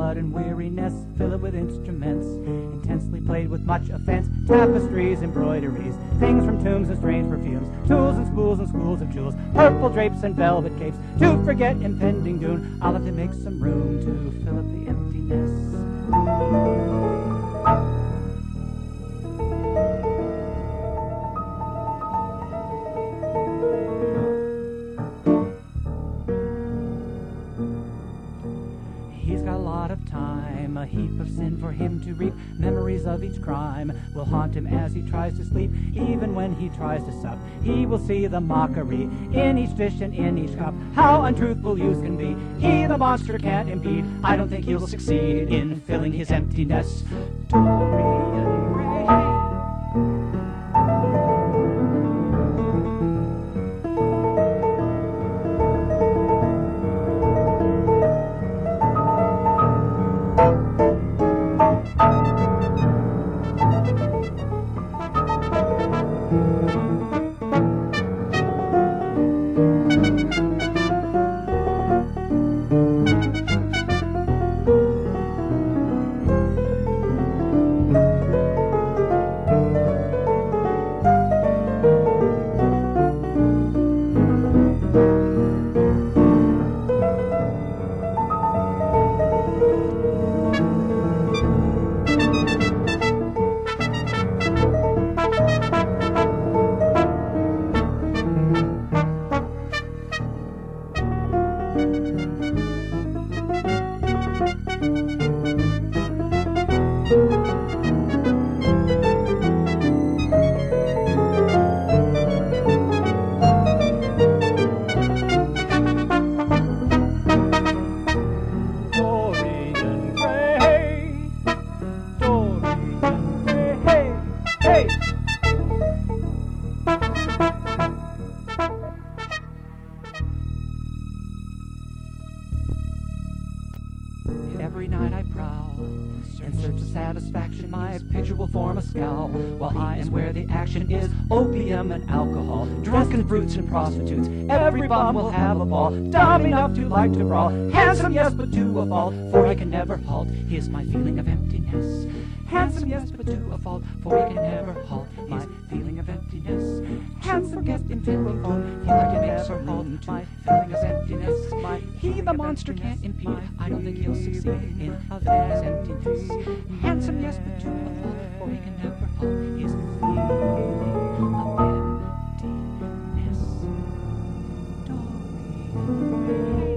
sudden weariness, fill it with instruments, intensely played with much offense, tapestries, embroideries, things from tombs and strange perfumes, tools and spools and schools of jewels, purple drapes and velvet capes, to forget impending doom. I'll have to make some room to fill up the emptiness. He's got a lot of time, a heap of sin for him to reap. Memories of each crime will haunt him as he tries to sleep. Even when he tries to sup, he will see the mockery in each dish and in each cup. How untruthful use can be, he the monster can't impede. I don't think he'll succeed in filling his emptiness. Dorian Gray. Every night I prowl in search of satisfaction. My picture will form a scowl, while I am where the action is. Opium and alcohol, drunken brutes and prostitutes. Every bum will have a ball, dumb enough to like to brawl. Handsome, yes, but to a fault, for he can never halt. Here's my feeling of emptiness. Handsome, yes, but to a fault, for he can never halt. My feeling of emptiness. Handsome, yes, but to a fault, he can never halt. My feeling of emptiness. He the monster can't impede. I don't think he'll succeed in filling his emptiness. Handsome, yes, but to a fault, for he can never halt. His feeling of emptiness. Dorian Gray.